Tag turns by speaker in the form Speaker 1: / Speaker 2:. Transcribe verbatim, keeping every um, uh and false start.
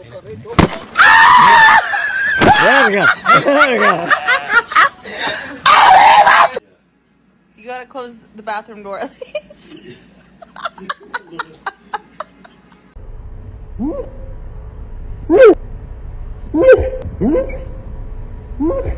Speaker 1: There we go. There we go.
Speaker 2: You gotta close the bathroom door at least.
Speaker 1: Hmm?